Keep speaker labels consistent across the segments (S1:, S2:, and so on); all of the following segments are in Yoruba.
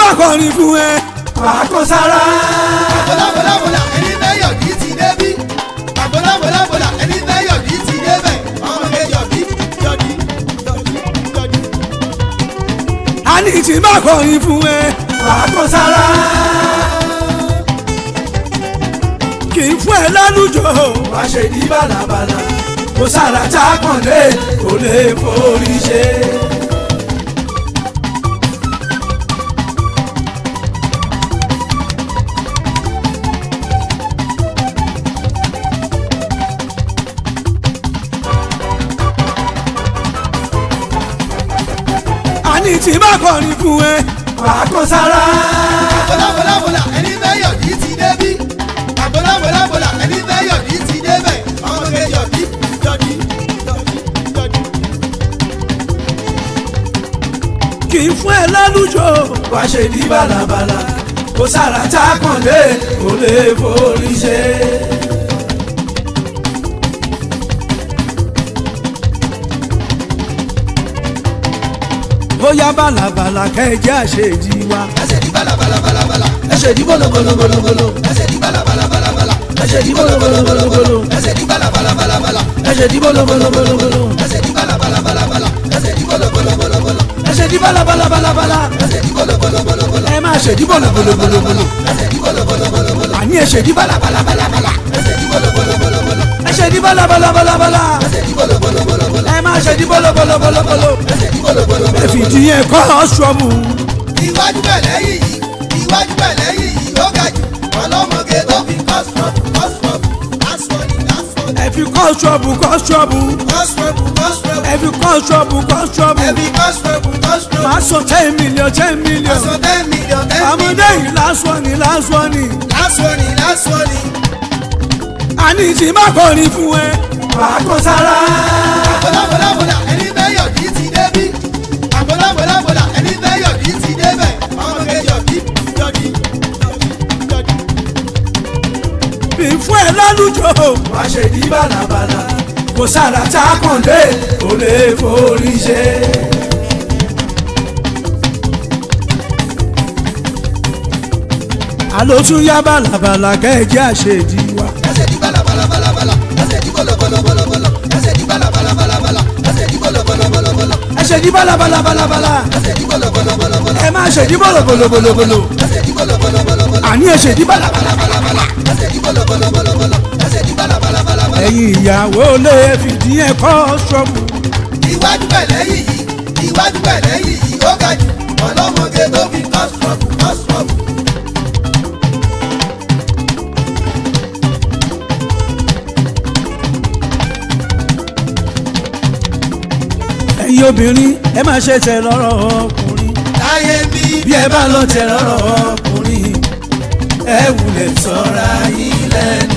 S1: bá kọrin fún ẹ wàá kó sára.
S2: bọ́lábọ́lábọ́lá ẹni fẹ́ yọ̀dí ti débí. bọ́lábọ́lábọ́lá ẹni fẹ́ yọ̀dí ti débẹ̀. ọmọge yọ̀dí yọ̀dí yọ̀dí yọ̀dí.
S1: a ní tí bá kọrin fún ẹ wàá kó sára. kì í fún ẹ lálùjọ wá ṣe ní bàlàbàlà kò sára tá a kàn lé kò lè forí ṣe. ní tí bá kọrin fún ẹ wàá kó sára.
S2: bọ́lábọ́lábọ́lá ẹni fẹ́ yọ̀dí ti débí. bọ́lábọ́lábọ́lá ẹni fẹ́ yọ̀dí ti débẹ̀. ọmọge yọ̀dí yọ̀dí yọ̀dí yọ̀dí.
S1: kì í fún ẹ lálùjọ wá ṣe ní bàlàbàlà kò sára tá a kàn lé kò lè forí ṣe. bóyá bàlàbàlà kẹjẹ àṣejì wa.
S2: ẹsẹ̀ di bàlàbàlàbàlà.
S1: ẹsẹ̀ di bọ́lọ̀bọ́lọ̀bọ́lọ̀.
S2: ẹsẹ̀ di bàlàbàlàbàlà.
S1: ẹsẹ̀ di bọ́lọ̀bọ́lọ̀bọ́lọ̀.
S2: ẹsẹ̀ di bàlàbàlàbàlà.
S1: ẹsẹ̀ di bọ́lọ̀bọ́lọ̀bọ́lọ̀.
S2: ẹsẹ̀ di bàlàbàlàbàlà. ẹsẹ̀ di bọ́lọ̀bọ́lọ̀bọ́lọ̀.
S1: ẹsẹ̀ di bàlàbàlàbàlà.
S2: ẹsẹ̀ di bọ́lọ̀bọ́lọ̀bọ́lọ̀.
S1: ẹ máa ṣe di bọ́lọ̀bọ́lọ̀bọ́lọ̀.
S2: ẹsẹ̀ di bọ́lọ̀bọ́lọ̀bọ́lọ̀.
S1: àní ẹsẹ̀ di bàlàbàlàbàlà.
S2: ẹsẹ̀ di bọ́lọ̀bọ́lọ̀bọ́lọ̀.
S1: ẹsẹ̀ di bàlàbàlàbàlà.
S2: ẹsẹ̀ di bọ́lọ̀bọ́lọ̀bọ́lọ̀.
S1: ẹ máa ṣe di bọ́lọ̀bọ́lọ̀bọ́lọ̀.
S2: ẹsẹ̀ di bọ́lọ̀bọ́lọ̀bọ́lọ̀.
S1: ẹ fìdí yẹn kọ́ ṣọ́ọ̀mù.
S2: iwájú bẹ̀ lẹ́yìn yìí iwájú bẹ̀ lẹ́yìn yìí ó ga jù ọlọ́mọge tó fi kọ́sùrọ̀bù
S1: ẹ fi kọ́ ṣọ́ọ̀bù ẹ fi kọ́ ṣọ́ọ̀bù máa sọ 10 million. àmọ́dé yìí lásán ni. àní tí má kọrin fún ẹ wàá kó sára.
S2: bọ́lábọ́lábọ́lá ẹni fẹ́ yọ̀dí ti débí. bọ́lábọ́lábọ́lá ẹni fẹ́ yọ̀dí ti débẹ̀. ọmọge yọ̀dí yọ̀dí yọ̀dí.
S1: bí fún ẹ lálùjọ wá ṣe ní bàlàbàlà kò sára tá a kàn lé kò lè forí ṣe. àló tún yá bàlàbàlà kẹ́ẹ̀jẹ́ àṣejì wa.
S2: ẹsẹ̀ di bàlàbàlàbàlà. ẹsẹ̀ di bọ́lọ̀bọ́lọ̀bọ́lọ̀. ẹsẹ̀ di bàlàbàlàbàlà. ẹsẹ̀ di bọ́lọ̀bọ́lọ̀bọ́lọ̀.
S1: ẹsẹ̀ di bàlàbàlàbàlà.
S2: ẹsẹ̀ di bọ́lọ̀bọ́lọ̀bọ́lọ̀.
S1: ẹ máa ṣe di bọ́lọ̀bọ́lọ̀bọ́lọ̀.
S2: ẹsẹ̀ di bọ́lọ̀bọ́lọ̀bọ́lọ̀.
S1: àní ẹsẹ̀ di bàlàbàlàbàlà.
S2: ẹsẹ̀ di bọ́lọ̀bọ́lọ̀bọ́lọ̀. ẹsẹ̀ di bàlàbàlàbàlà.
S1: ẹ̀yin ìyàwó lè fìdí ẹ̀ kọ́ ṣọ́ọ̀bù.
S2: iwájú bẹ̀ lẹ́yìn yìí ó ga jù ọlọ́mọge tó fi kọ́sùrọ̀bù.
S1: ẹ̀yin obìnrin ẹ máa ṣe tẹ̀ lọ́rọ̀ ọkùnrin.
S2: láyé bí
S1: bí ẹ bá lọ tẹ̀ lọ́rọ̀ ọkùnrin ẹ wulẹ̀ sọ́ra yín lẹ́nu.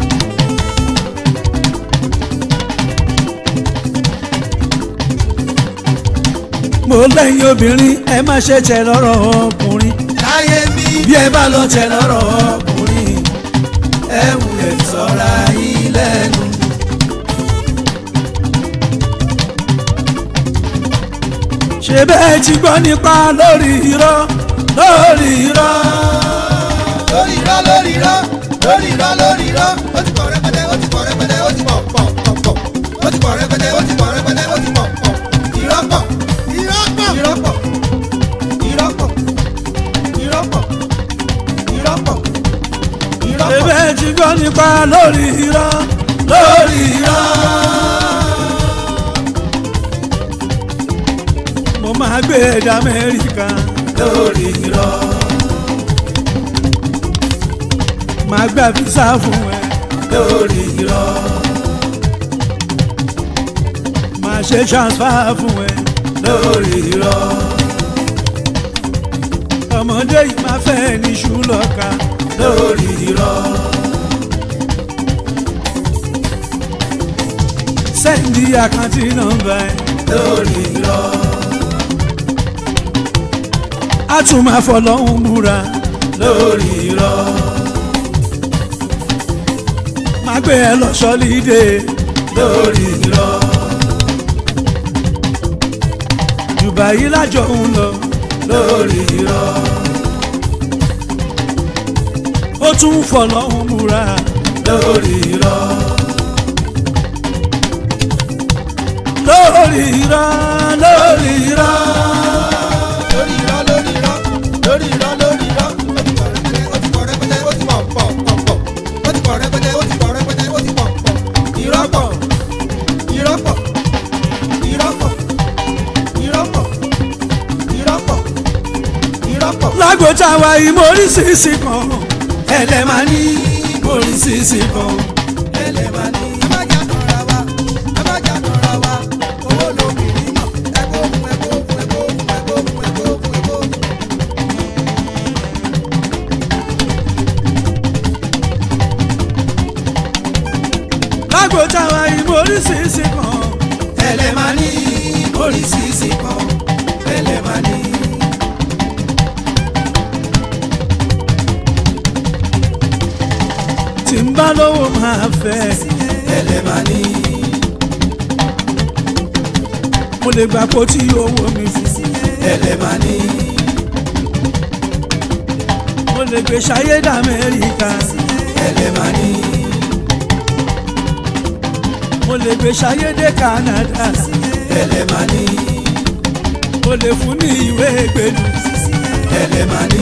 S1: mo lẹ́yìn obìnrin ẹ máa ṣe tẹ̀ lọ́rọ̀ ọkùnrin.
S2: láyé bí
S1: bí ẹ bá lọ tẹ̀ lọ́rọ̀ ọkùnrin ẹ wulẹ̀ sọ́ra yín lẹ́nu. ṣe bẹ́ẹ̀ ti gbọ́ nípa lórí irọ́.
S2: ó ti pọ̀ rẹpẹtẹ ó ti pọ̀ pọ̀. ó ti pọ̀ rẹpẹtẹ ó ti pọ̀ irọ́ pọ̀.
S1: ṣe bẹ́ẹ̀ ti gbọ́ nípa lórí irọ́. mo máa gbé ẹ̀dá Amẹ́ríkà lórí irọ́. máa gbà físà fún ẹ lórí irọ́. máa ṣe transfer fún ẹ lórí irọ́. ọmọdé yìí máa fẹ́ ní ṣùlọ́ka lórí irọ́. sẹ́ndì àkáǹtì nọ́mbà ẹ lórí irọ́. a tún máa fọlọ́hún búra lórí irọ́. máa gbé ẹ lọ sọ́lídé lórí irọ́. Dubai lájọ ń lọ lórí irọ́. tún fọlọ́hún múra lórí irọ́. lórí irọ́ lórí irọ́.
S2: lórí irọ́ lórí irọ́ lórí irọ́ lórí irọ́. ó ti pọ̀ rẹpẹtẹ ó ti pọ̀ pọ̀ pọ̀ pọ̀. ó ti pọ̀ rẹpẹtẹ ó ti pọ̀ rẹpẹtẹ ó ti pọ̀ pọ̀. irọ́ pọ̀ irọ́ pọ̀ irọ́ pọ̀ irọ́ pọ̀ irọ́ pọ̀ irọ́ pọ̀.
S1: lágbójá wa ìmọ̀rísìsì kan ẹlẹ́mà ní ìmọ̀rísìsì kan ẹlẹ́mà ní.
S2: ẹ má jà tọ̀ra wa ẹ má jà tọ̀ra wa owó lóbìnrin mọ̀ ẹ̀kọ́ òkun ẹ̀kọ́ òkun ẹ̀kọ́ òkun ẹ̀kọ́ òkun ẹ̀kọ́ òkun ẹ̀kọ́ òkun.
S1: lágbójá wa ìmọ̀rísìsì kan ẹlẹ́mà ní ìmọ̀rísìsì kan ẹlẹ́mà ní. tí ń bá lówó máa fẹ́ ẹlẹ́mà ní. mo lè gbà pọ̀ tí owó mi fi ẹlẹ́mà ní. mo lè gbé ṣayé d'Amẹ́ríkà ẹlẹ́mà ní. mo lè gbé ṣayé dé Canada ẹlẹ́mà ní. mo lè fún ní ìwé ìgbélú ẹlẹ́mà ní.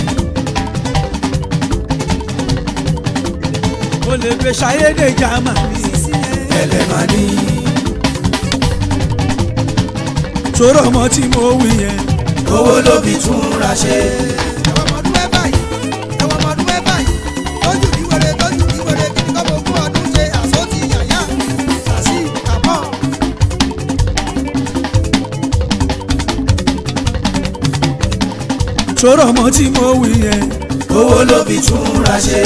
S1: mo lè gbé ṣayé dé Germany ẹlẹ́mà ní. sọ̀rọ̀ ọmọ tí mo wí yẹn owó ló fi tún ra ṣe.
S2: ẹ̀wọ̀n ọmọdún mẹ́fà yìí ẹ̀wọ̀n ọmọdún mẹ́fà yìí tójú ìwéré tójú ìwéré kìnnì kọ́ ogún ọdún ṣe àsótì yàyà sàṣì àbọ̀.
S1: sọ̀rọ̀ ọmọ tí mo wí yẹn owó ló fi tún ra ṣe.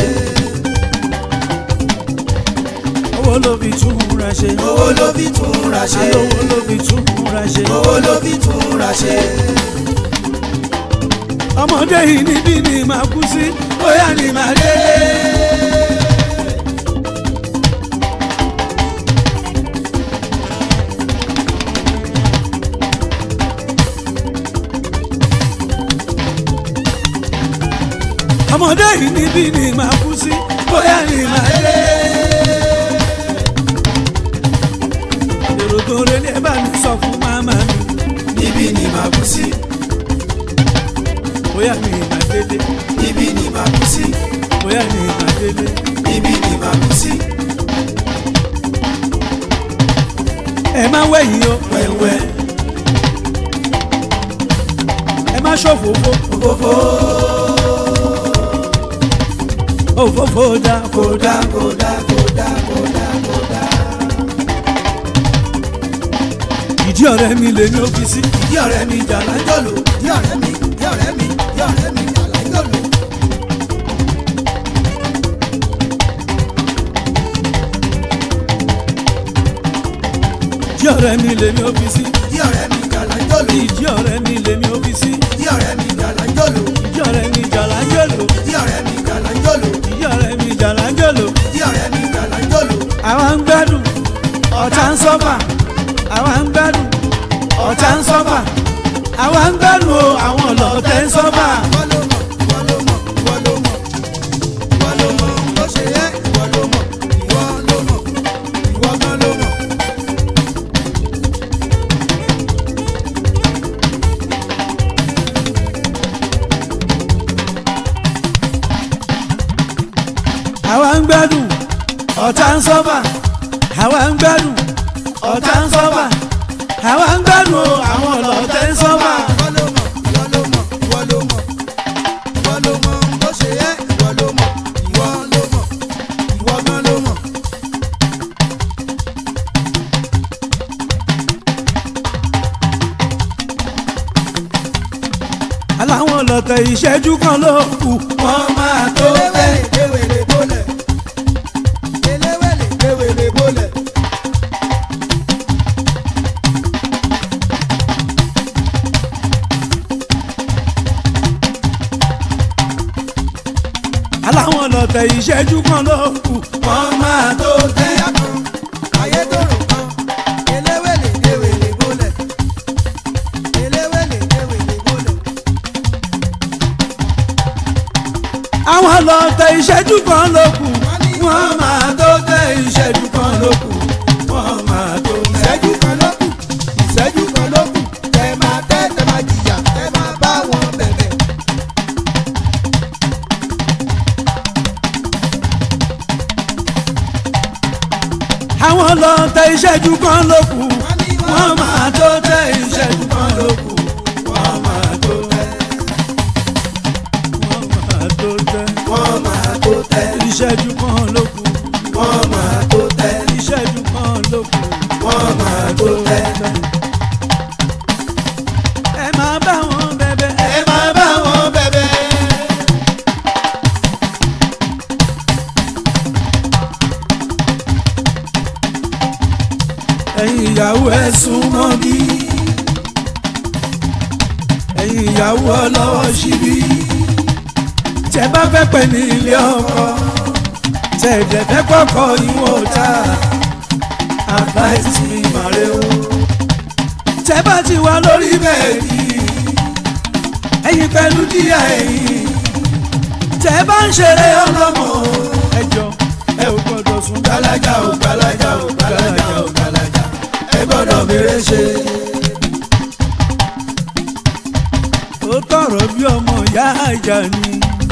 S1: owó ló fi tún ra ṣe.
S2: owó ló fi tún ra ṣe.
S1: owó ló fi tún ra ṣe.
S2: owó ló fi tún ra ṣe.
S1: ọmọdé yìí níbí ni màá kú sí bóyá ni màá délé. ọmọdé yìí níbí ni màá kú sí bóyá ni màá délé. èrò tó relé ẹ bá mi sọ fún màmá mi
S2: níbí ni màá kú sí.
S1: bóyá ni màá délé.
S2: níbí ni màá kú sí.
S1: bóyá ni màá délé.
S2: níbí ni màá kú sí.
S1: ẹ má wẹ̀yìn o
S2: wẹ́wẹ́
S1: ẹ má ṣòfófó
S2: òfófó
S1: òfófó dá
S2: kódà kódà kódà kódà kódà.
S1: ìdí ọ̀rẹ́ mi lè ní ọ́fíìsì.
S2: ìdí ọ̀rẹ́ mi jàlá jọ̀lọ̀. ìdí ọ̀rẹ́ mi ìdí ọ̀rẹ́ mi ìdí ọ̀rẹ́ mi jàlá jọ̀lọ̀.
S1: ìdí ọ̀rẹ́ mi lè ní ọ́fíìsì.
S2: ìdí ọ̀rẹ́ mi jàlá jọ̀lọ̀.
S1: ìdí ọ̀rẹ́ mi lè ní ọ́fíìsì.
S2: ìdí ọ̀rẹ́ mi jàlá jọ̀lọ̀.
S1: ìdí ọ̀rẹ́ mi jàlá jọ̀lọ̀.
S2: ìdí ọ̀rẹ́ mi jàlá jọ̀lọ̀.
S1: ìdí ọ̀rẹ́ mi jàlá jọ̀lọ̀.
S2: ìdí ọ̀rẹ́ mi jàlá jọ̀lọ̀.
S1: àwa ń gbádùn ọ̀tá ń sọ́fà. àwa ń gbádùn ọ̀tá ń sọ́fà. àwa ń gbádùn o àwọn ọlọ́tẹ̀ ń sọ́fà.
S2: ìwọ ló mọ̀ ìwọ ló mọ̀ ìwọ ló mọ̀ ìwọ ló mọ̀ bó ṣe yẹ ìwọ ló mọ̀ ìwọ ló mọ̀ ìwọ gan ló mọ̀.
S1: àwa ń gbádùn ọ̀tá ń sọ́fà. àwa ń gbádùn ọ̀tá ń sọ́fà. àwa ń gbádùn o àwọn ọlọ́tẹ̀ ń sọ́fà.
S2: ìwọ ló mọ̀ ìwọ ló mọ̀ ìwọ ló mọ̀ ìwọ ló mọ̀ bó ṣe yẹ ìwọ ló mọ̀ ìwọ ló mọ̀ ìwọ gan ló mọ̀.
S1: aláwọn ọlọ́tẹ̀ ìṣẹ́jú kan ló kù wọ́n máa tó bẹ́ẹ̀.
S2: eléwèlé bólẹ̀ eléwèlé bólẹ̀.
S1: aláwọn ọlọ́tẹ̀ ìṣẹ́jú kan ló kù wọ́n máa tó tẹ́.
S2: ẹ̀yà kan ayé tó rò kan eléwèlé bólẹ̀ eléwèlé bólẹ̀.
S1: àwọn lọ tẹ ìṣẹ́jú kan ló kù wọ́n máa tó tẹ ìṣẹ́jú kan ló kù wọ́n máa tó tẹ.
S2: ìṣẹ́jú kan ló kù ìṣẹ́jú kan ló kù tẹ máa tẹ́ tẹ máa jìyà tẹ máa bá wọn bẹ̀bẹ̀.
S1: àwọn lọ tẹ ìṣẹ́jú kan ló kù wọ́n máa tó tẹ ìṣẹ́jú kan ló kù wọ́n máa tó tẹ. wọ́n máa tó tẹ.
S2: wọ́n máa tó tẹ.
S1: ìṣẹ́jú kan ló kù
S2: wọ́n máa tó tẹ.
S1: ìṣẹ́jú kan ló kù
S2: wọ́n máa tó tẹ.
S1: ẹ máa bá wọn bẹ̀bẹ̀.
S2: ẹ máa bá wọn bẹ̀bẹ̀.
S1: ẹ̀yin ìyàwó ẹ súnmọ́ bí ẹ̀yin ìyàwó ọlọ́wọ́ síbí tẹ́ bá fẹ́ pẹ́ ní ilé ọkọ tẹ́ ẹ̀dẹ̀ fẹ́ kọ́kọ́ ìwọ̀n ta advice mi màrè o tẹ́ bá ti wà lórí bẹ́ẹ̀dì ẹ̀yin pẹ̀lú díà ẹ̀yin tẹ́ bá ń ṣeré ọlọ́mọ ẹjọ́ ẹ ò gbọ́dọ̀ sùn gbalaja ò gbalaja ò gbalaja ò gbalaja ẹ gbọ́dọ̀ bèrè ṣe. ó tọrọ bí ọmọ ìyá àjà ni.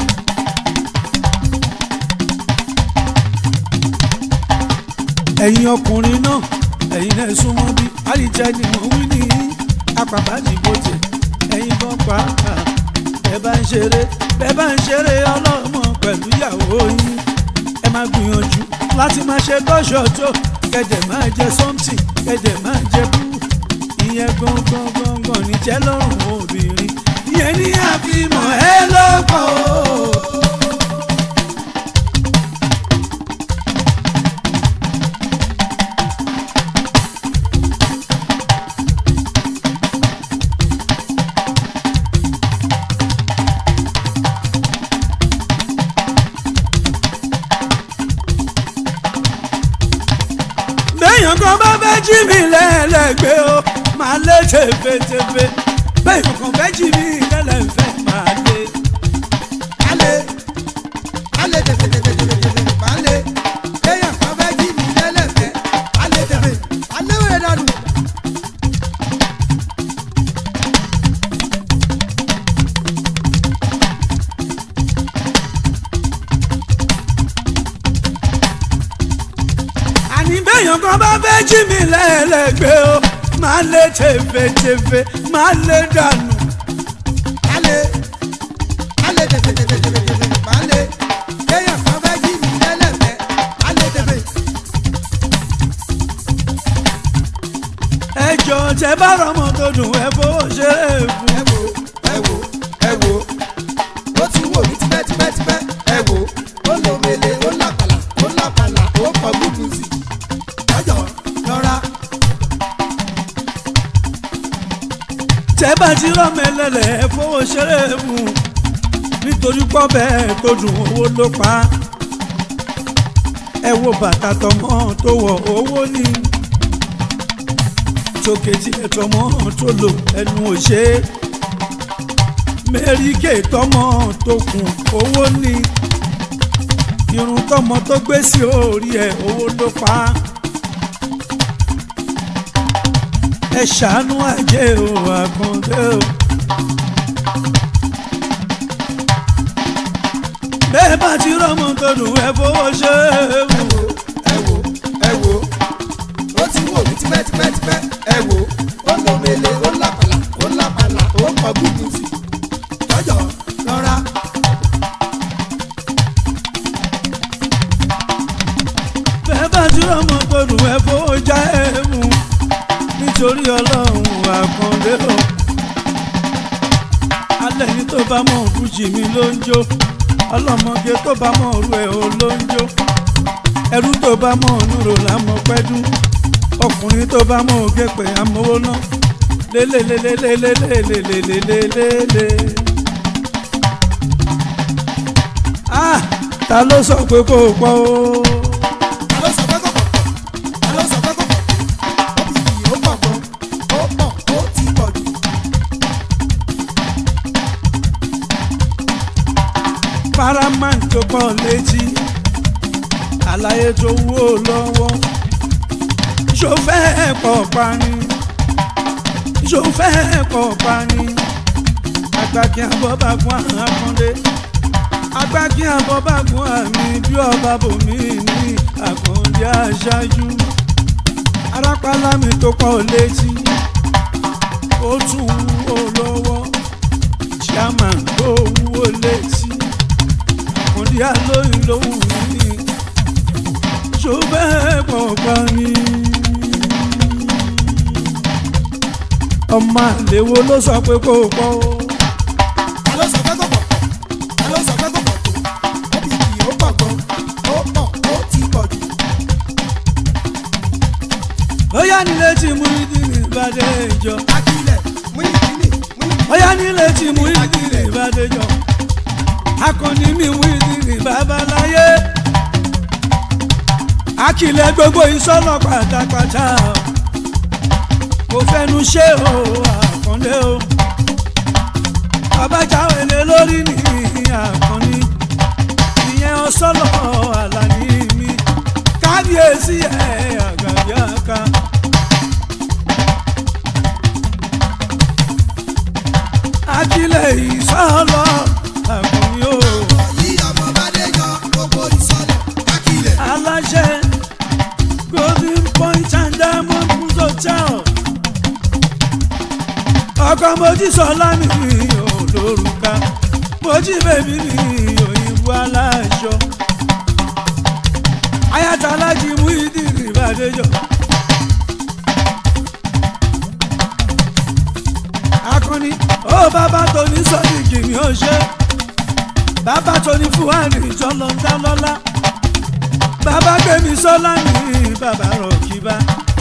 S1: ẹ̀yin ọkùnrin náà ẹ̀yin náà súnmọ́ bí àlìjá ni mò ń wí ní apàbá nìbò tẹ̀ ẹ̀yin kan pàápàá bẹ́ẹ̀ bá ń ṣeré ọlọ́mọ pẹ̀lú ìyàwó yín ẹ máa gbìyànjú láti máa ṣe tọ́ṣọ̀ tó kẹ̀dẹ̀ máa jẹ something kẹ̀dẹ̀ máa jẹ bú ìyẹn gangan ní jẹ́ lọ́rùn obìnrin ìyẹn ní àfihàn ẹ lọ́pọ̀ o. béèyàn kan bá fẹ́ jí mi lẹ́lẹ́gbẹ́ o máa lé tefetefe béèyàn kan fẹ́ jí mi lẹ́lẹ́fẹ́ máa lé.
S2: alẹ́ tẹ̀fẹ̀tẹ̀fẹ̀tẹ̀fẹ̀ máa lé béèyàn kan fẹ́ jí mi lẹ́lẹ́fẹ́ alẹ́ tẹ̀fẹ̀ alẹ́ wẹ̀rẹ̀ dànù.
S1: béèyàn kan bá fẹ́ jí mi lẹ́lẹ́gbẹ́ o máa lé tefetefe máa lé dànù.
S2: alẹ́ tẹ̀fẹ̀tẹ̀fẹ̀tẹ̀fẹ̀ máa lé béèyàn kan fẹ́ jí mi lẹ́lẹ́fẹ́ alẹ́ tẹ̀fẹ̀.
S1: ẹ jọ tẹ bá rọmọ tó dùn ẹ fowó ṣe é fún.
S2: ẹ wo ó ti wò ní tipẹ́tipẹ́tipẹ́ ẹ wo ó lò mele ó lápàlà ó pọ̀ gbùgbù sí lọ́jọ́ lọ́ra.
S1: tẹ bá ti rọmọ ẹlẹ́lẹ̀ ẹ fowó ṣe é fún nítorí pọ́ bẹ́ẹ̀ tó dùn owó ló pa á. ẹ wo bàtà tọmọ tó wọ owó ní tókè tí ẹ tọmọ tó lò ẹnu òṣè mẹ́ríkè tọmọ tó kùn owó ní irun tọmọ tó gbé sí orí ẹ owó ló pa á. ẹ ṣàánú àjẹ́ o Àkàndé o. bẹ́ẹ̀ bá ti rọ́mọ tó dùn ẹ fowó ṣe é wò.
S2: ẹ wo ó ti wò ní tipẹ́tipẹ́tipẹ́ ẹ wo ó lò mele ó lápàlà ó pọ̀ gbùgbù sí lọ́jọ́ lọ́ra.
S1: bẹ́ẹ̀ bá ti rọ́mọ tó dùn ẹ fowó já ẹ mú nítorí Ọlọ́run Àkàndé o. alẹ́ ní tó bá mọ̀ fújì mi ló ń jó ọlọ́mọge tó bá mọ̀ ọ̀rú ẹ̀ ò ló ń jó ẹrú tó bá mọ̀ ọ̀nùrò lámọ̀ pẹ́dú ọkùnrin tó bá mọ̀ ògé pé amówó náà lélelelelelelelelelelele. ta ló sọ pé kò pọ̀ o.
S2: ta ló sọ pé kò pọ̀ ta ló sọ pé kò pọ̀ ó bì bì ó pọ̀ gan ó pọ̀ ó ti pọ̀ jù.
S1: paramount tó pọ̀ létí àlàyé tó wúwo lọ́wọ́ ṣòfẹ́ pọ̀ pani ṣòfẹ́ pọ̀ pani agbákin abọ́bàgún Akande agbákin abọ́bàgún àmì bí ọba bòmí ní Akande aṣáájú arápálá mi tó pọ̀ létí ó tún wúwo lọ́wọ́ chairman tó wúwo létí Akande alóyún lóhùn ní ṣòfẹ́ pọ̀ pani. ọmọ àlèwo ló sọ pé kó o pọ̀ o.
S2: ta ló sọ pé kò pọ̀ ta ló sọ pé kò pọ̀ tó ó bì kì ó pọ̀ gan ó pọ̀ ó ti pọ̀ jù.
S1: ó yá nílé tí Muyideen ìbàdí ìjọ.
S2: Akilẹ̀ Muyideen
S1: ó yá nílé tí Muyideen ìbàdí ìjọ. Akande mi Muyideen babaláyé. Akilẹ̀ gbogbo ìsọ̀lọ̀ pátápátá kò fẹnu ṣe o Akande o babájáwélé lórí ní Akande ìyẹn ọsọlọ Àlàní mi kábíyèsí ẹ àgàbíàká. Akilẹ̀ ìsọ̀lọ̀ Akande o
S2: ọmọ Bádéjọ gbogbo ìsọ̀lọ̀ Akilẹ̀
S1: aláṣẹ Golden Point and Diamond Hotel ọkọ Mojísọ́lá mi olórúkà Mojí bèbí mi òyìnbó aláṣọ ayáta Alhaji Muyideen Bádéjọ. Akande ó bàbá tó ní sọ́ọ̀dì mi ò ṣe bàbá tó ní fúwárì jọlọ́ńdá lọ́lá bàbá gbẹ̀mí sọ́lá mi bàbá rọ̀kìbá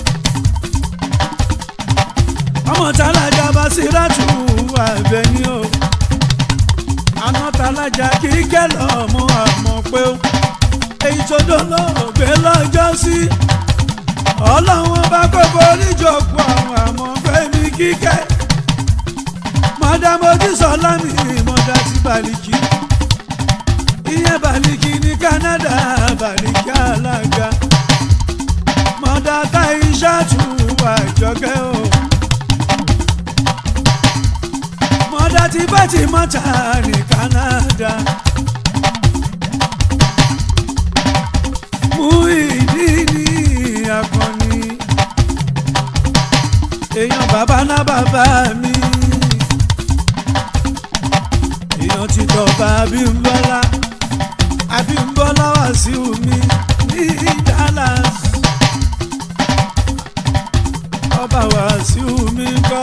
S1: ọmọ tálájà Basiratu Àbẹ̀ní o àná tálájà Kíkẹ́ lọ́mọ àmọ́ pé ó èyí tó dolóògbé lọ́jọ́ sí ọlọ́run bá kókó níjọ̀kú àwọn àmọ́ pé mi Kíkẹ́ mọ̀dá Mojísọ́lá mi mọ̀dá ti Bàlíkì ìyẹn Bàlíkì ní Canada Bàlíkì alága mọ̀dá Táíṣàtù Àjọkẹ́ o. mọ̀dá tí bá ti mọ́ta ní Canada Muyideen Akande èèyàn bàbá náà bàbá mi èèyàn ti dọ̀bà Abímbọ́lá Wàsíù mi ní Dallas ọba Wàsíù mi gbọ́.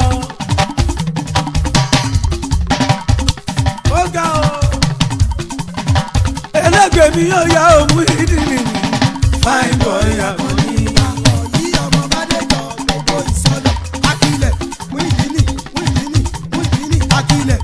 S1: ẹlẹ́gbẹ̀ẹ́ mi yóò yá òun ìdí mi fine boy Akande.
S2: ọmọ Bádéjọ gbogbo ìsọ̀lọ̀ Akilẹ̀ Muyideen Akilẹ̀.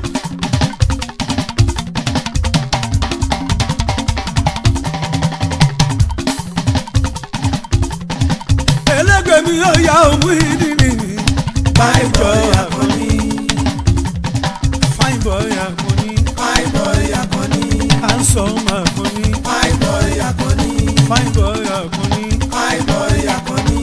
S1: ẹlẹ́gbẹ̀ẹ́ mi yóò yá òun ìdí mi fine boy Akande. fine boy Akande.
S2: Fine boy Akande.
S1: handsome Akande.
S2: Fine boy Akande.
S1: fine boy Akande.
S2: Fine boy Akande.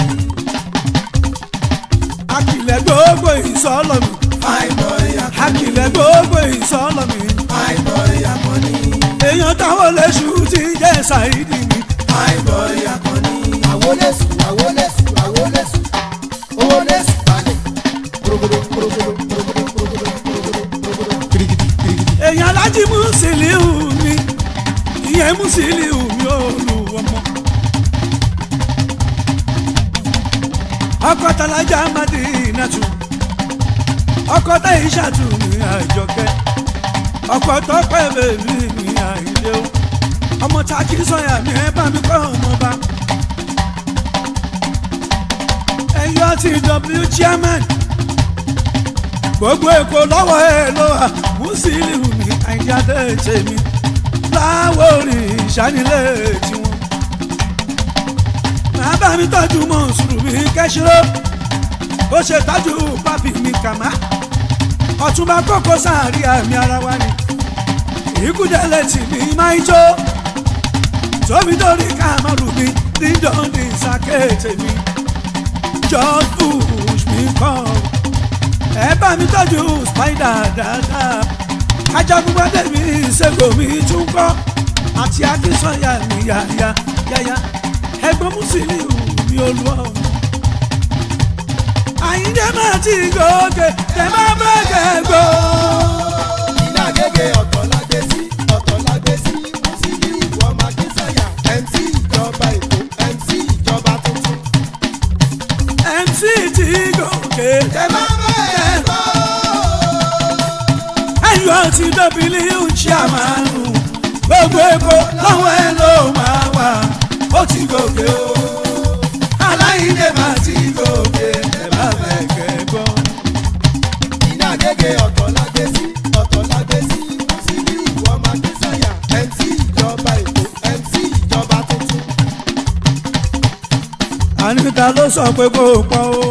S1: Akilẹ̀ gbogbo ìsọ̀lọ̀ mi.
S2: Fine boy Akande.
S1: Akilẹ̀ gbogbo ìsọ̀lọ̀ mi.
S2: Fine boy Akande.
S1: èèyàn táwọn lẹ́sù ti jẹ́ Saidi mi.
S2: Fine boy Akande. Àwọlẹ́sù àwọlẹ́sù àwọlẹ́sù owó lẹ́sù balẹ̀.
S1: èèyàn Alhaji Musiliu mi ìyẹn Musiliu mi olùwọ́mọ. ọkọ Tálájà Madinatu ọkọ Táíṣàtù mi Àjọkẹ́ ọkọ Tọ́pẹ́ bèbí mi Àyìndé o ọmọ Tákì Sọ́yà mi ẹ bá mi kọ́ ọmọ bá. ẹyọ ti w chairman gbogbo Èkó lọ́wọ́ ẹ ló wà Musiliu mi àìjáde tèmi láwọ orin ìṣánilé tiwọn. màá bá mi tọ́jú Mọ̀nsúrù mi Kẹ́sìrò ó ṣe tọ́jú pápí mi Kàmá Ọ̀túnba Kókó Zaria mi ara wa ni ikú délé tì mí máa ń jó tóbi lórí kàmọ́rù mi dídán ní sàkéètè mi just push me come ẹ bá mi tọ́jú spider dáadáa ajagunpadé mi ṣègò mi tún kọ́ àti akínsọ́yà mi yáyá ẹgbọ́n Musiliu mi olúwa Àyìndé máa ti gòkè tẹ máa bẹ́ kẹ́gbọ́.
S2: iná gègé ọ̀tọ̀ lágbé sí Musiliu ọmọ akínsọ́yà MC ìjọba Èkó MC ìjọba tuntun.
S1: MC ti gòkè tẹ máa bẹ́ kẹ́gbọ́. Ayọ̀ ti Wbiliu chairmanu gbogbo Èkó lọ́wọ́ ẹ ló máa wà ó ti gòkè o. Àyìndé máa ti gòkè tẹ máa bẹ́ kẹ́gbọ́.
S2: iná gègé ọ̀tọ̀ lágbé sí Musiliu ọmọ akínsọ́yà MC ìjọba Èkó MC ìjọba tuntun.
S1: Àníta ló sọ pé kó o pọ̀ o.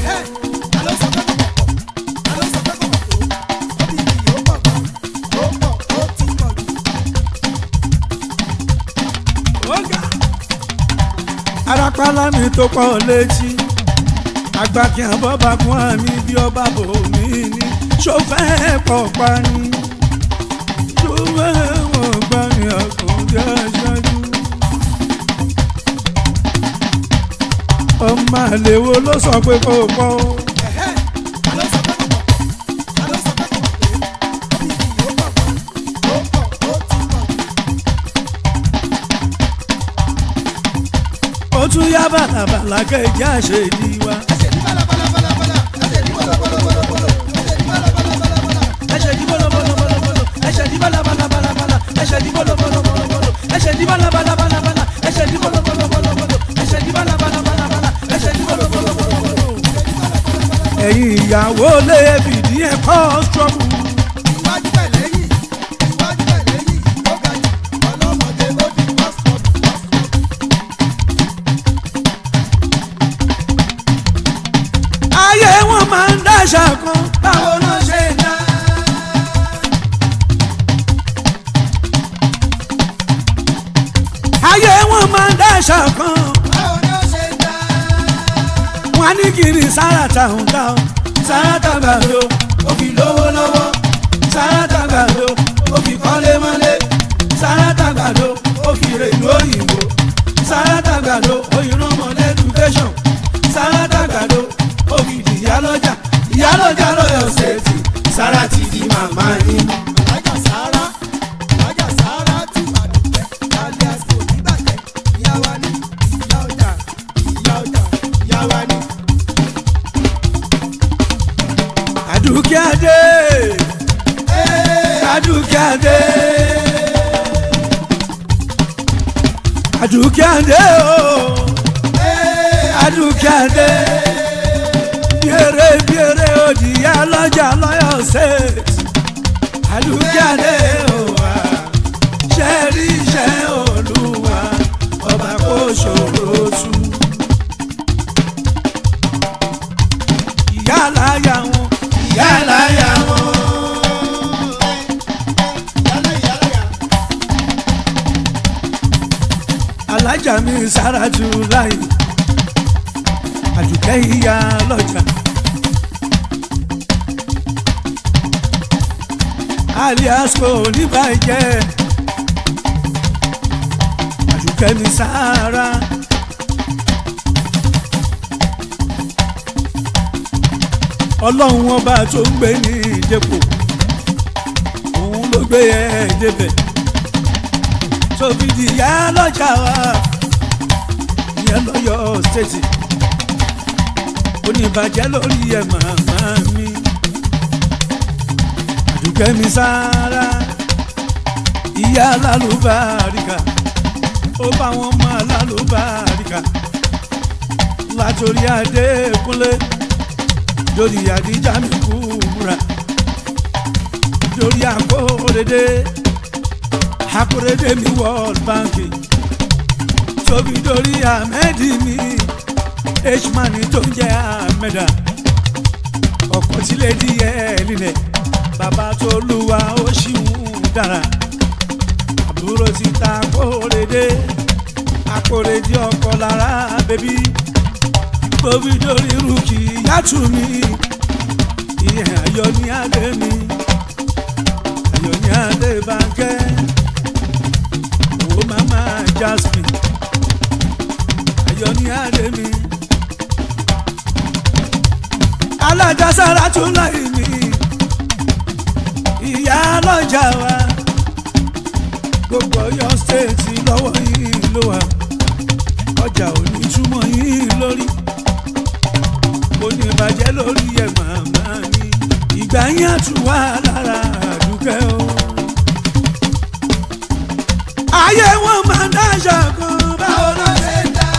S1: Arapala mi tó pọ̀ létí àgbà kí n bọ́ bá kún àmì bí ọba bò mí ní ṣòfẹ́ pọ̀ pa ni ṣòfẹ́ wọ̀ gbà ní ọkùnrin aṣáájú. Ọmọ àlèwo ló sọ pé kò pọ̀ o. Ó tún yá bàlàbàlà kejì àṣèdí wa.
S2: ẹsẹ̀ ní bàlàbàlàbàlà ẹsẹ̀ ní bọ̀lọ̀bọ̀lọ̀bọ̀lọ̀
S1: ẹsẹ̀ ní bọ̀lọ̀bọ̀lọ̀bọ̀lọ̀ ẹsẹ̀ ní bàlàbàlàbàlà ẹsẹ̀ ní bọ̀lọ̀bọ̀lọ̀bọ̀lọ̀ ẹsẹ̀ ní bàlàbàlàbàlà ẹsẹ̀ ní bọ̀lọ̀bọ̀lọ̀bọ̀lọ̀ ẹsẹ̀ ní bàlàbàlàbàlà ẹsẹ̀ ní bọ̀lọ̀bọ̀lọ̀bọ̀lọ̀. Ẹ̀yin ìyàwó lè fìdí ẹ̀ kọ́ ṣọ́ọ̀bù.
S2: iwájú ẹ̀ lẹ́yìn ó ga jù ọlọ́mọdé ó di pásítọ̀.
S1: Ayé wọn máa ń dáṣà kan báwo ló ṣe dá. Ayé wọn máa ń dáṣà kan
S2: báwo ni ó ṣe dá.
S1: wọn ní kiri sáràtà ń ta ọ sáràtà gbàdo ó fi lówó lọ́wọ́ sáràtà gbàdo ó fi kọ́lé mọ́lé sáràtà gbàdo ó fi rèlú òyìnbó sáràtà gbàdo ó yìnbọn ọmọ lẹ́dúkéṣọ̀n sáràtà gbàdo ó fi di ìyálọ́jà lọ́yọ̀ ṣètì sára ti di màmá yín.
S2: alájà sáárá tù àdùpẹ́ alias kò ní bàjẹ́ ìyá wa ní ìyá ọjà ìyá wa ní.
S1: Àdùkẹ́ Adé Àdùkẹ́ Adé Àdùkẹ́ Adé o Àdùkẹ́ Adé biere odi ya lọ́jà lọ́yọ̀ ṣètì Àdùkẹ́ Adé o wa ṣẹ́rí iṣẹ́ Olúwa ọba kò ṣòro tú. Ìyá láyà wọn alájà mi Sáràtù láyé Àdùkẹ́ ìyá lọ́jà alias kò ní bàjẹ́ Àdùkẹ́ mi Sáárà. Ọlọ́run ọba tó ń gbé ní ìdẹ́pọ̀ òun ló gbé ẹ débẹ̀ tó fi di ìyá lọ́jà wa ìyẹn lọ́yọ̀ ṣèṣì oníbàjẹ́ lórí ẹ̀ màmá mi Àdùkẹ́ mi Sáárà ìyá alálùbáríkà ó bá wọn mọ alálùbáríkà látòrí Adékúnlé lórí Àdíjà mi Kúbúrà lórí Akóredé mi World Bank tóbi lórí Ahmed mi hmani tó ń jẹ́ Ahmeda ọkọ̀ tí lè di ẹ̀ lílẹ̀ bàbá tó lùwà ó ṣì ń dára àkòrèdí ọkọ lára bèbí bóbi dórí rúkì yàtú mi ìyẹn ayọ̀ ní adé mi ayọ̀ ní adé bànkẹ́ owó mama Jasmine ayọ̀ ní adé mi alájà sára tún láì mi ìyá lọ́jà wa gbogbo Ọ̀yọ́ stéètì lọ́wọ́ yìí ló wà ọjà ò ní túmọ̀ yìí lórí kò ní bàjẹ́ lórí ẹ̀ màmá mi ìgbà yẹn àtúwà lára Àdùkẹ́ o. ayé wọn máa ń dáṣà kan báwo ló ṣe ń dá.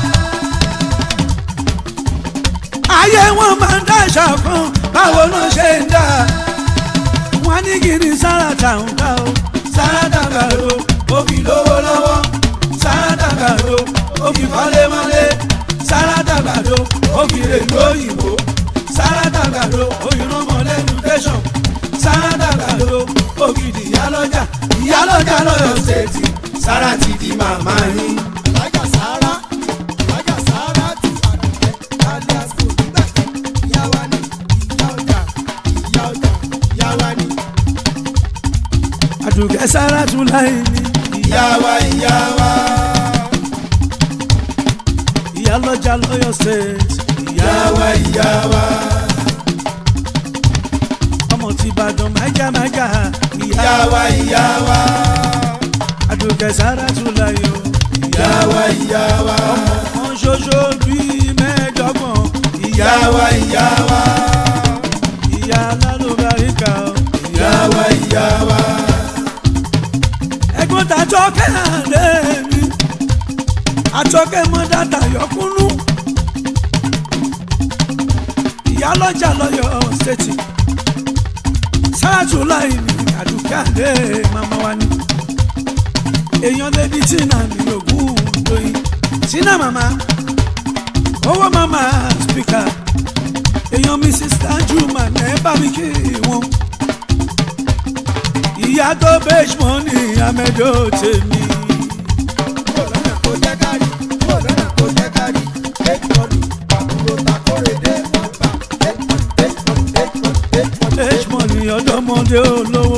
S1: ayé wọn máa ń dáṣà kan báwo ló ṣe ń dá. wọ́n ní kí ni Sàràtà ń ká o Sàràtà gbàdo ó fi lówó lọ́wọ́ Sàràtà gbàdo ó fi mọ́lé Sàràtà gbàdo ó fi rèlú òyìnbó Sàràtà gbàdo ó fi ránmọ́ lẹ́nu tẹ̀sán Sàràtà gbàdo ó fi di ìyálọ́jà lọ́yọ̀ ṣètì Sàrà ti di màmá yín.
S2: Alájà Sàrà ti Àdùkẹ́ alias kò ní bàjẹ́ ìyá wa ní ìyá ọjà
S1: Àdùkẹ́ Sàrà tún láì ní
S2: ìyá wa.
S1: ìyálọ́jà lọ́yọ̀ ṣètì
S2: ìyá wa.
S1: ọmọ ti Ìbàdàn májámájá
S2: ìyá wa.
S1: Àdùkẹ́ Sàrà tún láì o
S2: ìyá wa.
S1: ọmọ kan ṣoṣo bíi mẹ́ẹ̀ẹ́dọ́gbọ̀n
S2: ìyá wa.
S1: ìyá alálùbáríkà o
S2: ìyá wa.
S1: ẹ̀gbọ́n tàjọkẹ́ àlẹ́ mi àjọkẹ́ mọ́dá tàyọkúnú ìyálọ́jà lọ́yọ̀ ṣètì Sàrà tún láì ní Àdùkẹ́ àlẹ́ màmá wa ní èèyàn lẹ́ni Tina ní ogún lóyìn Tina màmá owó màmá spíkà èèyàn Mrs. Danjuma ẹ bá mi kí wọn ìyá tó bẹ́ẹ̀ mọ́ ní amẹ́jọ́ tèmi.
S2: kò jẹ́ kárí ẹ̀kọ́lù àbúrò takóredé wọ́n bá
S1: ẹ̀ṣmọ̀ ní ọ̀dọ́mọdé olówó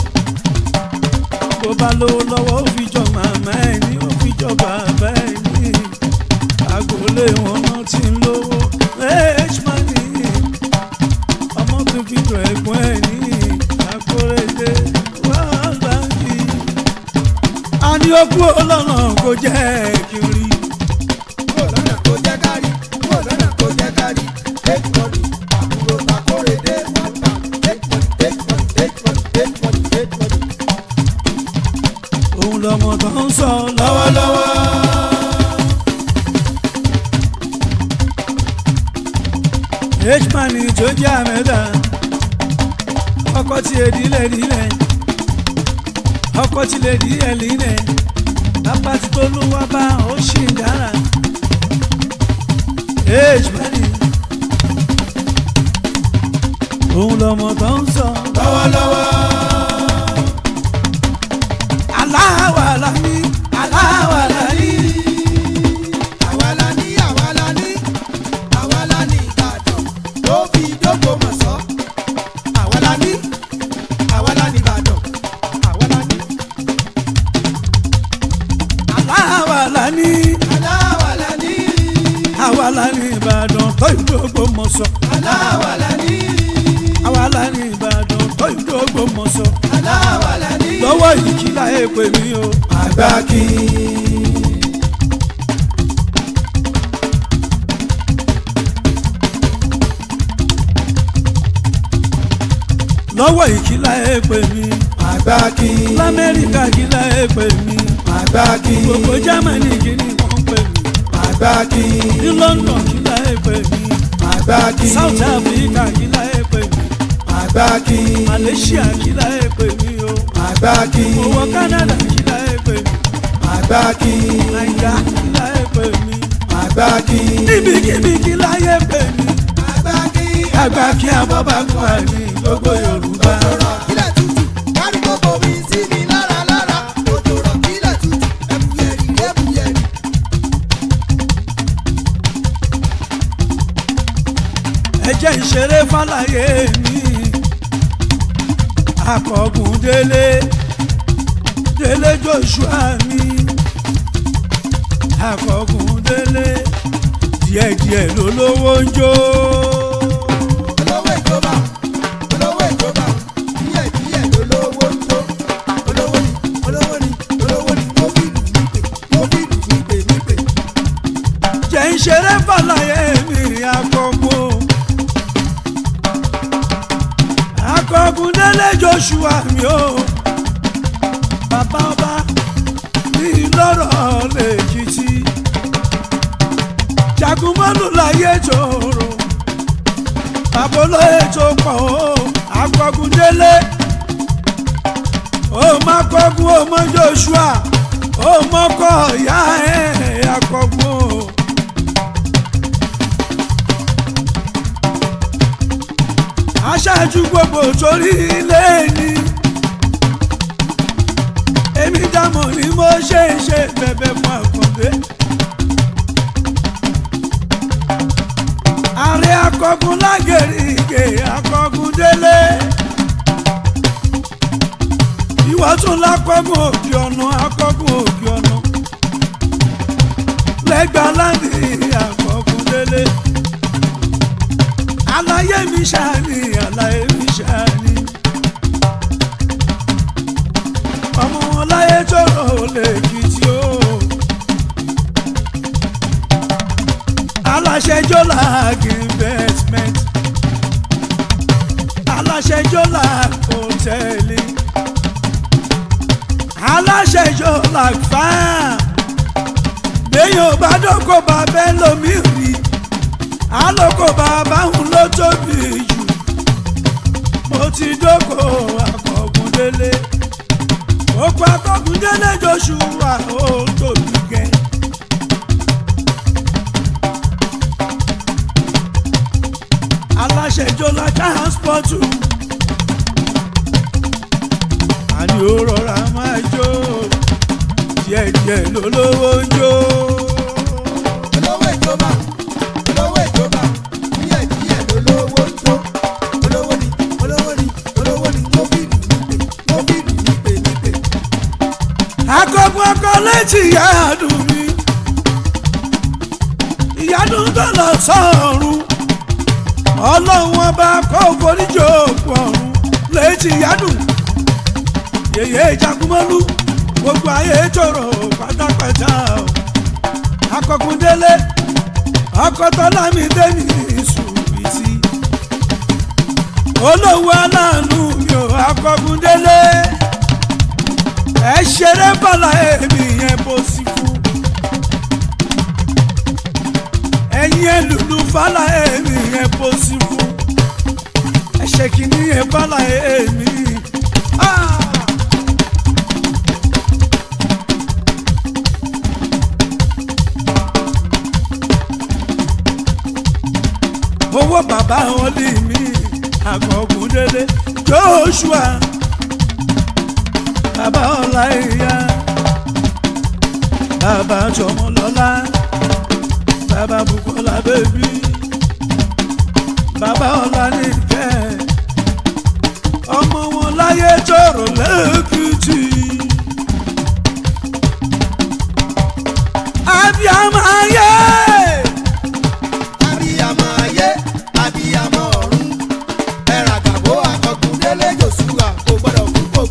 S1: bó bá lówó lọ́wọ́ ó fi jọ màmá ẹ̀ ní ó fi jọ bàbá ẹ̀ ní agboolé wọn náà ti ń lówó ẹ̀ṣmọ̀ ní ọmọ tó fi jọ ẹ̀gbọ́n ẹ̀ ní Akóredé wọ́n bá ń kí a ní ó kú ọlọ́nà kó jẹ́ kiri.
S2: kò jẹ́ kárí ẹ̀kọ́lù àbúrò takóredé wọ́n bá
S1: òun lọmọ tó ń sọ lọ́wọ́lọ́wọ́. hman tó jẹ́ àmẹ́ta ọkọ̀ tí èdílẹ̀ dílẹ̀ ọkọ̀ tí lè dílẹ̀ lílẹ̀ bàbá tí tó lù wá bá ó ṣì ń dára. hman òun lọmọ tó ń sọ lọ́wọ́lọ́wọ́. aláwàlá ní
S2: Ìbàdàn ló fi dógò mọ̀ sọ́ àwàlá ní Ìbàdàn
S1: aláwàlá ní Ìbàdàn tó ìdógò mọ̀ sọ́
S2: aláwàlá ní
S1: Ìbàdàn tó ìdógò mọ̀ sọ́
S2: aláwàlá ní
S1: lọ́wọ́ ìkìlá èpè mi o
S2: àgbákí.
S1: lọ́wọ́ ìkìlá èpè mi
S2: àgbákí.
S1: lamẹ́ríkà kìlá èpè mi
S2: àgbákí.
S1: gbogbo Jámánì kìíní wọ́n pè mí
S2: àgbákí.
S1: ní London kìlá èpè mi
S2: àgbákí.
S1: South Africa kìlá èpè mi
S2: àgbákí.
S1: Malaysia kìlá èpè mi o
S2: àgbákí.
S1: owó Canada kìlá èpè mi
S2: àgbákí.
S1: Naija kìlá èpè mi
S2: àgbákí.
S1: níbikíbi kìlá èpè mi
S2: àgbákí.
S1: Àgbákí Abọ́bakún àní gbogbo Yorùbá.
S2: Òjòrò kílẹ̀ tutù kárí gbogbo mi sí mi lára òjòrò kílẹ̀ tutù ẹ̀bùyẹ̀rì lẹ́bù.
S1: fàlàyé mi akọgun délé délé Joshua mi akọgun délé díẹ̀díẹ̀ lólówó ń jó.
S2: olówó ìjọba díẹ̀díẹ̀ lólówó ń jó. olówó ni mo fi lù mí pè.
S1: jẹ́ ń ṣeré fàlàyé mi akọgun délé Joshua mi o bàbá ọba ní lọ́rọ̀ lẹ́kìtì jagunmọ́lù láyé tòrò bàbá olóyè tó pọ̀ o akọgun délé ó má kọgun ó mọ Joshua ó mọ́kọ̀ ìyá ẹ̀ akọgun o. aṣáájú gbogbo torí ilé ni èmi dámọ̀ ni mo ṣe bẹ̀bẹ̀ fún Àkàndé. ààrẹ akọgun lágẹ̀rìgẹ̀ akọgun délé ìwọ tún lákọgun òkè ọ̀nà akọgun òkè ọ̀nà lẹ́gbàá láǹdì akọgun délé. àlàyé mi ṣáàní àlàyé mi ṣáàní ọmọ wọn láyé tòrò lẹ́kìtì o. aláṣẹ Jolag investment aláṣẹ Jolag hòtẹ́ẹ̀lì aláṣẹ Jolag farm lẹ́yìn òbádọ́kọ̀ bàbá lómi rí alóko bàbá òun ló tóbi jù mo ti dóko akọgun délé oko akọgun délé Joshua ó tóbi gẹ. aláṣẹ Jolag transport àní ó rọra máa jó díẹ̀díẹ̀ lólówó ń jó.
S2: olówó ìjọba díẹ̀díẹ̀ lólówó ń jó. olówó ni mo fi lù mí pè.
S1: akọgun ọkọ létí ìyáàdùn mi ìyáàdùn tó lọ sọ́run ọlọ́run ọba kó foríjì òkú ọ̀run létí ìyáàdùn yèyé jagunmọ́lú gbogbo ayé tòrò pátápátá akọgun délé ọkọ tọ́lámi dẹ́mi sùwìtì olówó aláàánú mi ò akọgun délé ẹ ṣeré bọ́lá èmi yẹn bó sí fún ẹ̀yin ẹlùlù bọ́lá èmi yẹn bó sí fún ẹ ṣe kìíní yẹn bọ́lá èmi. owó bàbá wọn lé mi akọgun délé Joshua bàbá ọlá ìyá bàbá Tọmọlọ́lá bàbá Bùkọ́lá bèbí bàbá ọlá nìkẹ́ ọmọ wọn láyé tòrò lẹ́kìtì abiyamọ ayé.
S2: abiyamọ ọ̀run ẹ̀rà gàbó akọgun délé Joshua kò gbọ́dọ̀ kú.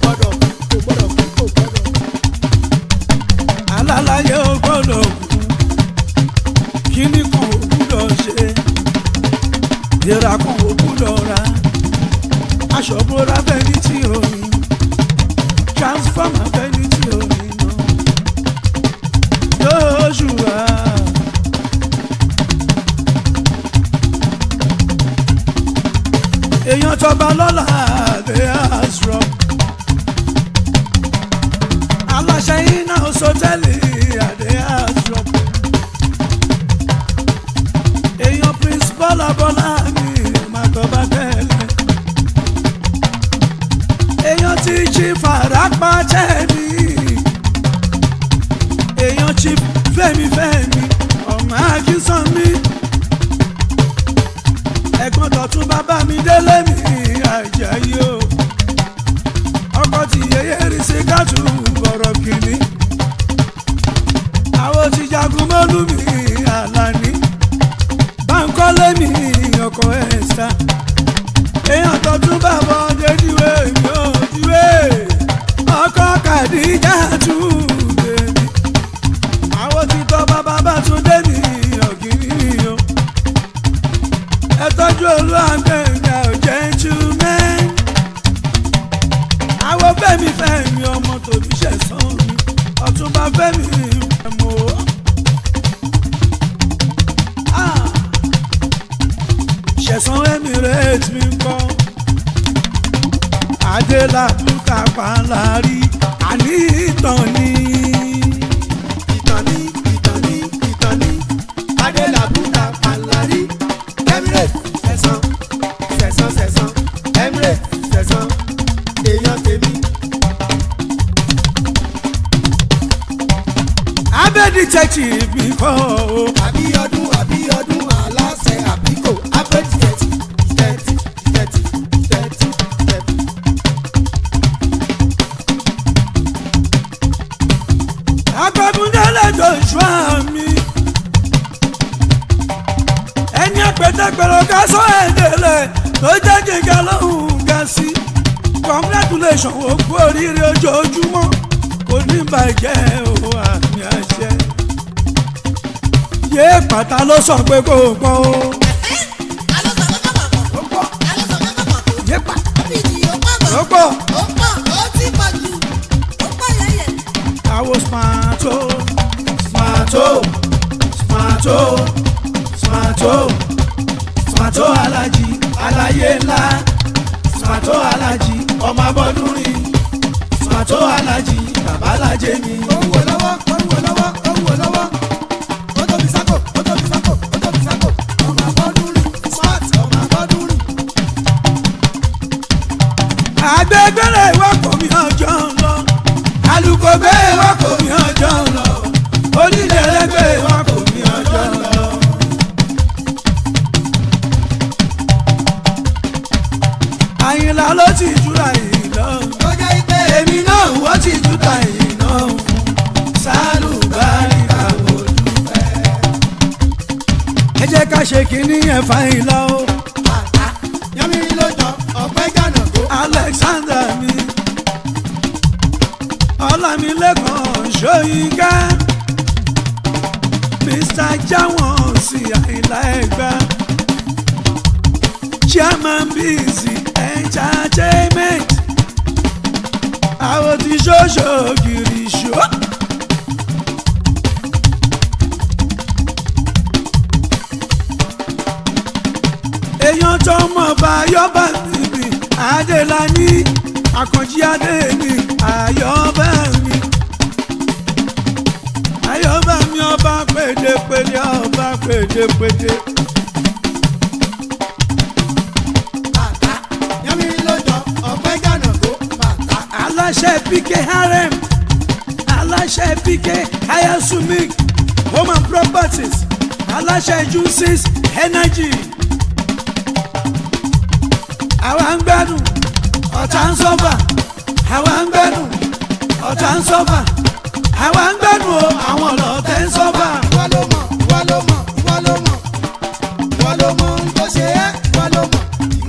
S1: alálàyé ò gbọ́dọ̀ kú kíní kan ò gbọ́dọ̀ ṣe ìra kan ò gbọ́dọ̀ ra aṣọ bóra fẹ́ni tí ò ní transformer fẹ́ni tí ò ní ná Joshua. èèyàn tọba lọ́la they are strong aláṣẹ iná sọtẹ́lì they are strong èèyàn prince bọ́lá mi má tọba tẹ́lẹ̀ èèyàn tí chief àràpá tẹ́mi èèyàn chief fẹ́mi ọmọ akínsán mi ẹ̀gbọ́n tọ̀tún bàbá mi dé. Síkàtù bọ̀rọ̀ kìíní. Àwọn ti jagun mọ́lú mi Àlàní. Báńkọ́lé mi ọkọ̀ ẹ̀sà. Èèyàn tọ́jú bàbá déjúwé mi ò jíwé. Ọkọ̀ Kàdíjà tù bèbí. Àwọn ti tọ́ bàbá Bátúndé mi ọ̀gìnì o. Ẹ tọ́jú Olúwàgbẹ̀ngà gentleman. Àwọn Fẹ́mi Fẹ́mi ọmọ tòbí ṣẹ̀sán mi. Ọ̀túnba Fẹ́mi ẹ̀mọ́. Ṣẹ̀sán Emirates mi ń kọ́. Adélabúta Pàlàrí àní ìtàn ni.
S2: ìtàn ní Adélabúta Pàlàrí Emirates sẹ̀sán Emirates sẹ̀sán èèyàn tèmi.
S1: Abẹ́dí detective mi kọ́ o.
S2: Abíọ́dún aláṣẹ àbíkò Abẹ́dí detective.
S1: Agbábúndélé Joshua mi. Ẹni àpẹtẹpẹrọ ká sọ ẹ̀dẹ̀lẹ̀ tó jẹ́ gíga lóhùn ga sí. Congratulations ó kú oríire ojoojúmọ́ kò ní bàjẹ́ o àmì àṣẹ. Yé pàtà ló sọ pé kò gbọ́ o. Yé pàtà ó pọ̀. Àwo smarto Alhaji aláyé ńlá. Smarto Alhaji ọmọ abọ́dúnrin. Smarto Alhaji babalájé mi.
S2: Ó wò lọ́wọ́. Ó tóbi sákò. Ọmọ abọ́dúnrin smart ọmọ abọ́dúnrin.
S1: Àgbẹ̀gbẹ̀rẹ̀ ìwọ́pọ̀ mi ọjọ́ ń lọ. Alùkò gbé ìwọ́pọ̀ mi ọjọ́ ń lọ. Onídẹ̀rẹ̀ gbé ìwọ́pọ̀ mi ọjọ́ ń lọ. Àyìnlá ló ti júra yìí lọ.
S2: Ó jẹ́ pé
S1: Èmi náà wọ́n ti júta yìí náà fún. Sálùbárí àwọn olùfẹ́. Ẹ jẹ́ ká ṣe kínní yẹn fáyín lọ.
S2: bàtà yánmírí ló jọ ọ̀pẹ́ jànà tó.
S1: Alexander mi. Ọlámilékan Ṣóyínká. Mr. Jawon sí Àyìnlá Ẹ̀gbá. Chairman Busy Entertainment. Àwọn ti ṣoṣo gírí ṣó. Èèyàn tó mọ̀ bá yọ́bà níbi Adélání. Àkànjí Adé ni Ayọ̀bá mi. Ayọ̀bá mi ọba pédépédé ọba pédépédé.
S2: bàtà yánmírí ló jọ ọ̀pẹ́ jànà tó. bàtà
S1: Aláṣẹ PK Harem. Aláṣẹ PK Hayasumik Home and Properties. Aláṣẹ Juices Energy. Àwa ń gbádùn ọ̀tá ń sọ́fà. Àwa ń gbádùn ọ̀tá ń sọ́fà. Àwa ń gbádùn o àwọn ọ̀lọ́tẹ̀ ń sọ́fà.
S2: ìwọ ló mọ̀ ohun tó ṣe é. ìwọ ló mọ̀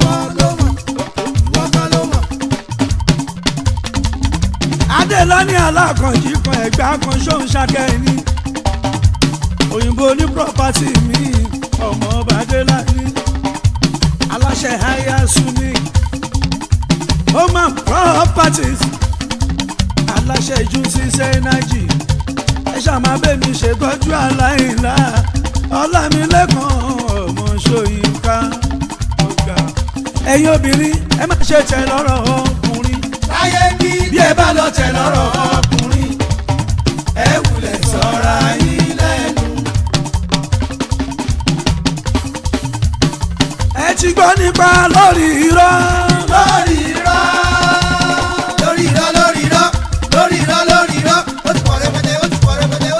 S1: Adélání alákànjí kan Ẹ̀gbá kan ṣóun ṣàkẹ́ ni. Òyìnbó ní property mi ọmọ ọba Adélání. Aláṣẹ Hayasumik Home and Properties. Aláṣẹ Juices Energy. Ẹ ṣàmà bẹ́mi ṣètọ́jú aláìlá. Ọlámilékan ọmọ Ṣóyínká. Ẹ̀yin obìnrin ẹ má ṣe tẹ̀ lọ́rọ̀ ọkùnrin.
S2: láyé bí
S1: Bí ẹ bá lọ tẹ̀ lọ́rọ̀ ọkùnrin, ẹ wulẹ̀ sọ́ra yín lẹ́nu. Ẹ ti gbọ́ nípa lórí irọ́.
S2: lórí irọ́. Ó ti pọ̀ rẹpẹtẹ. Ó ti pọ̀.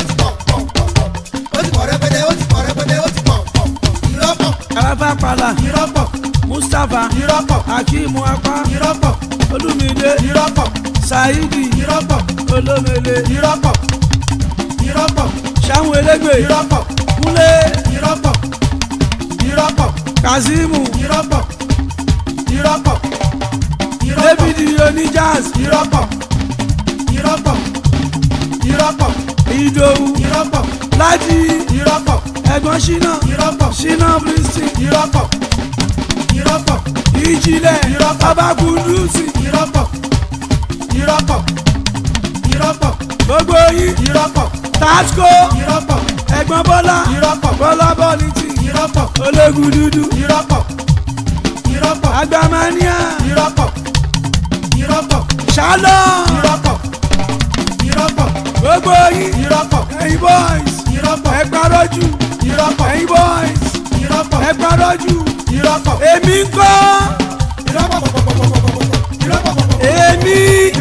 S2: Irọ́ pọ̀.
S1: Alábàpàlà
S2: Irọ́ pọ̀.
S1: Mustapha
S2: Irọ́ pọ̀.
S1: Hakeem Apá
S2: Irọ́ pọ̀.
S1: Olúmídé
S2: Irọ́ pọ̀.
S1: Saidi
S2: ìrọ́pọ̀
S1: olómele
S2: ìrọ́pọ̀ ìrọ́pọ̀
S1: Ṣàwọn elégbè
S2: ìrọ́pọ̀
S1: Kúnlé
S2: ìrọ́pọ̀ ìrọ́pọ̀
S1: Kazeemu
S2: ìrọ́pọ̀ ìrọ́pọ̀
S1: David Onijaz
S2: ìrọ́pọ̀ ìrọ́pọ̀ ìrọ́pọ̀
S1: Ìdòwú
S2: ìrọ́pọ̀
S1: Láti
S2: ìrọ́pọ̀
S1: ẹ̀gbọ́n Ṣínà
S2: ìrọ́pọ̀
S1: Ṣínà Bristol
S2: ìrọ́pọ̀ ìrọ́pọ̀
S1: Ìjìnlẹ̀
S2: Ìrọ́pọ̀.
S1: Babakundusi
S2: ìrọ́pọ̀ ìrọ́pọ̀ ìrọ́pọ̀
S1: gbogbo yín
S2: ìrọ́pọ̀
S1: Tasco
S2: ìrọ́pọ̀
S1: ẹ̀gbọ́n Bọ́lá
S2: ìrọ́pọ̀
S1: Bọ́lá Bọ́lítì
S2: ìrọ́pọ̀
S1: ológun dúdú
S2: ìrọ́pọ̀ ìrọ́pọ̀
S1: Agbamania
S2: ìrọ́pọ̀ ìrọ́pọ̀
S1: Shalom
S2: ìrọ́pọ̀ ìrọ́pọ̀
S1: gbogbo yín
S2: ìrọ́pọ̀
S1: ẹ̀yin boys
S2: ìrọ́pọ̀
S1: ẹ parọ́jú
S2: ìrọ́pọ̀
S1: ẹ̀yin boys
S2: ìrọ́pọ̀
S1: ẹ parọ́jú
S2: ìrọ́pọ̀
S1: èmi ń kọ́
S2: ìrọ́pọ̀ ìrọ́pọ̀
S1: èmi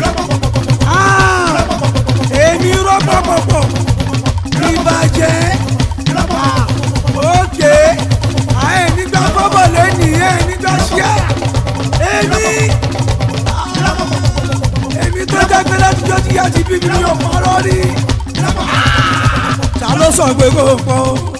S1: èmi rọ́pọ̀pọ̀pọ̀ ìbàjẹ́ òkè nígbà kọ́bọ̀ lẹ́nìí nígbà ṣíà èmi tó jẹ́ pé látijọ́ tí yá ti bí mi ní ọ̀pọ̀ ọ̀rọ̀ rí ta ló sọ pé kò pọ̀ o.